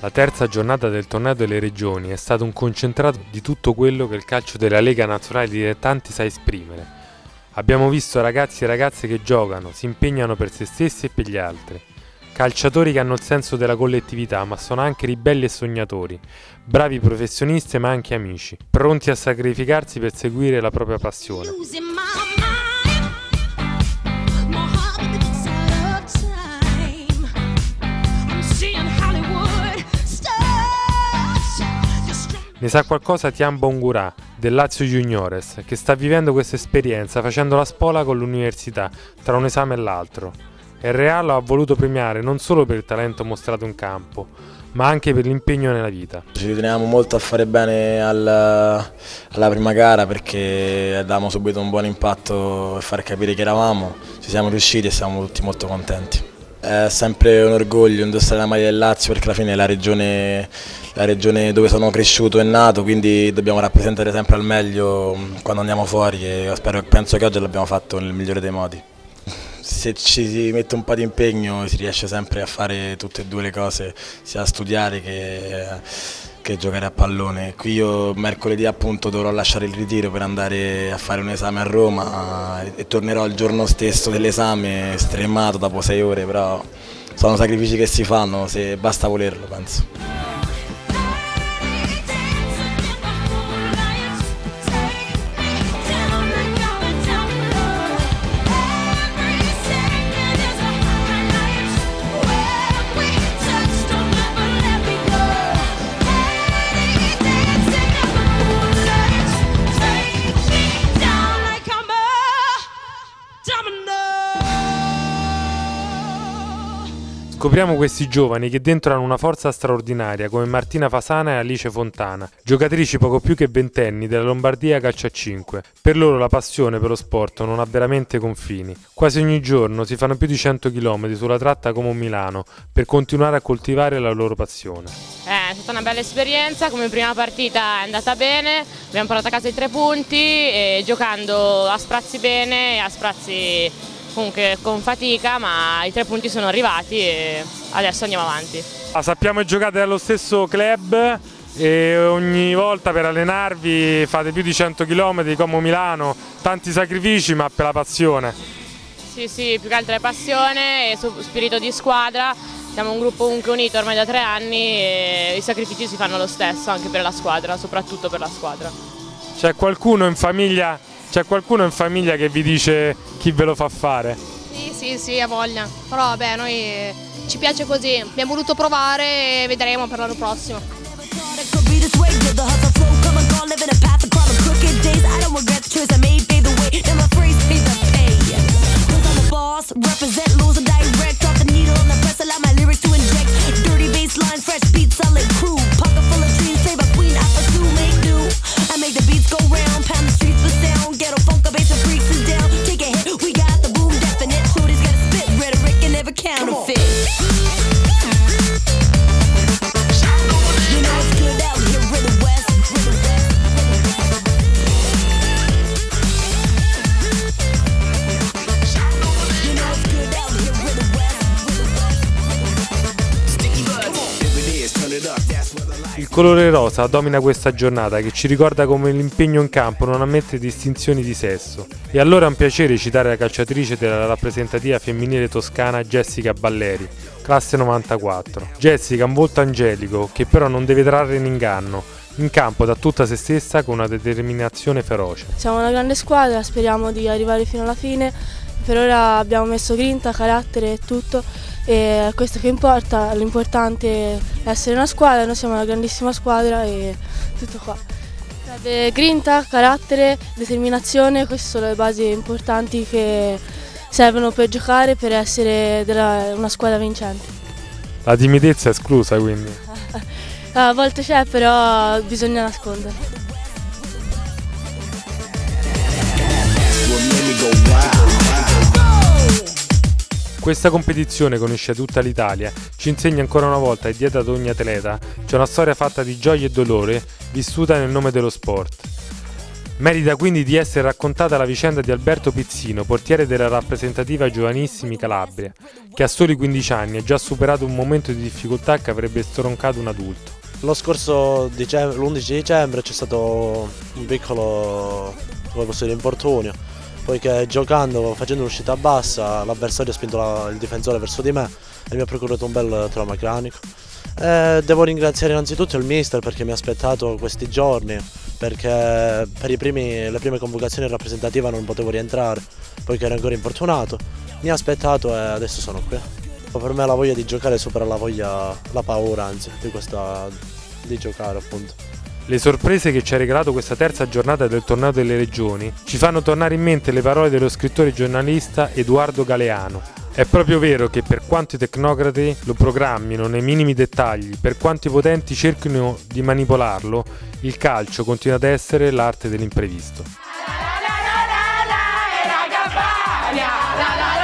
La terza giornata del torneo delle regioni è stato un concentrato di tutto quello che il calcio della Lega Nazionale Dilettanti sa esprimere. Abbiamo visto ragazzi e ragazze che giocano, si impegnano per se stessi e per gli altri. Calciatori che hanno il senso della collettività, ma sono anche ribelli e sognatori, bravi professionisti ma anche amici, pronti a sacrificarsi per seguire la propria passione. Ne sa qualcosa Tian Bongura del Lazio Juniores, che sta vivendo questa esperienza facendo la spola con l'università tra un esame e l'altro. Il Real lo ha voluto premiare non solo per il talento mostrato in campo, ma anche per l'impegno nella vita. Ci riteniamo molto a fare bene alla prima gara perché avevamo subito un buon impatto e far capire chi eravamo. Ci siamo riusciti e siamo tutti molto contenti. È sempre un orgoglio indossare la maglia del Lazio perché alla fine è la regione dove sono cresciuto e nato, quindi dobbiamo rappresentare sempre al meglio quando andiamo fuori e penso che oggi l'abbiamo fatto nel migliore dei modi. Se ci si mette un po' di impegno si riesce sempre a fare tutte e due le cose, sia a studiare che giocare a pallone. Qui io mercoledì appunto dovrò lasciare il ritiro per andare a fare un esame a Roma e tornerò il giorno stesso dell'esame stremato dopo 6 ore, però sono sacrifici che si fanno, se basta volerlo penso. Scopriamo questi giovani che dentro hanno una forza straordinaria come Martina Fasana e Alice Fontana, giocatrici poco più che ventenni della Lombardia Calcio a 5. Per loro la passione per lo sport non ha veramente confini. Quasi ogni giorno si fanno più di 100 km sulla tratta Como Milano per continuare a coltivare la loro passione. È stata una bella esperienza, come prima partita è andata bene, abbiamo portato a casa i 3 punti e giocando a sprazzi bene e a sprazzi comunque con fatica, ma i 3 punti sono arrivati e adesso andiamo avanti. Sappiamo che giocate dallo stesso club e ogni volta per allenarvi fate più di 100 km Como Milano, tanti sacrifici ma per la passione. Sì, più che altro è passione e spirito di squadra, siamo un gruppo comunque unito ormai da 3 anni e i sacrifici si fanno lo stesso anche per la squadra, soprattutto per la squadra. C'è qualcuno in famiglia che vi dice chi ve lo fa fare? Sì, ha voglia. Però vabbè, noi ci piace così. Abbiamo voluto provare e vedremo per l'anno prossimo. Il colore rosa domina questa giornata che ci ricorda come l'impegno in campo non ammette distinzioni di sesso. E allora è un piacere citare la calciatrice della rappresentativa femminile toscana Jessica Balleri, classe 94. Jessica ha un volto angelico che però non deve trarre in inganno. In campo dà tutta se stessa con una determinazione feroce. Siamo una grande squadra, speriamo di arrivare fino alla fine. Per ora abbiamo messo grinta, carattere e tutto. E questo che importa, l'importante è essere una squadra, noi siamo una grandissima squadra e tutto qua. Grinta, carattere, determinazione, queste sono le basi importanti che servono per giocare, per essere una squadra vincente. La timidezza è esclusa quindi? A volte c'è, però bisogna nascondere. Questa competizione che unisce tutta l'Italia ci insegna ancora una volta che dietro ad ogni atleta c'è una storia fatta di gioia e dolore vissuta nel nome dello sport. Merita quindi di essere raccontata la vicenda di Alberto Pizzino, portiere della rappresentativa Giovanissimi Calabria, che a soli 15 anni ha già superato un momento di difficoltà che avrebbe stroncato un adulto. Lo scorso l'11 dicembre c'è stato un piccolo, come posso dire, infortunio, poiché giocando, facendo un'uscita bassa, l'avversario ha spinto il difensore verso di me e mi ha procurato un bel trauma cranico. Devo ringraziare innanzitutto il mister perché mi ha aspettato questi giorni, perché per le prime convocazioni rappresentative non potevo rientrare, poiché ero ancora infortunato. Mi ha aspettato e adesso sono qui. Per me la voglia di giocare supera la paura, anzi, di giocare appunto. Le sorprese che ci ha regalato questa terza giornata del Torneo delle Regioni ci fanno tornare in mente le parole dello scrittore e giornalista Edoardo Galeano. È proprio vero che per quanto i tecnocrati lo programmino nei minimi dettagli, per quanto i potenti cerchino di manipolarlo, il calcio continua ad essere l'arte dell'imprevisto.